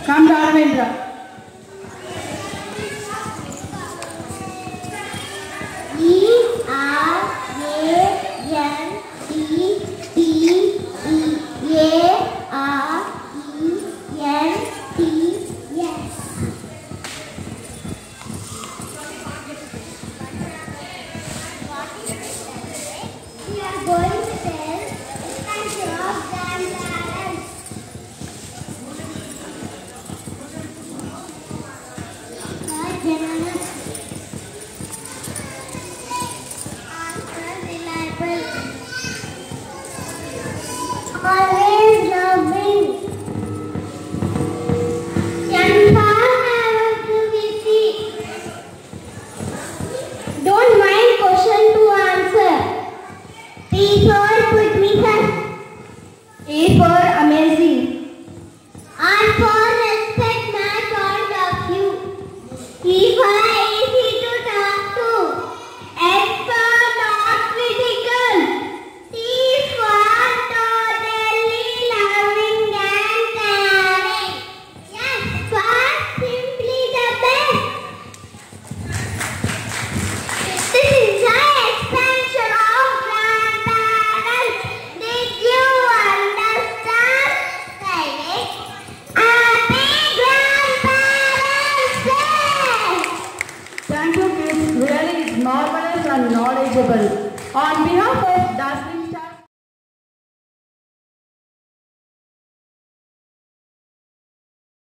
Come, Dharmendra. Always loving. Don't mind question to answer. P for put me first. A for amazing. R for respect my point of view. E for easy to talk to. S for not critical. T for totally loving and caring. S for simply the best. This is an expansion of grandparents. Did you understand? Say happy grandparents day. Thank you, kids. Really, it's marvelous and knowledgeable. On behalf of dazzling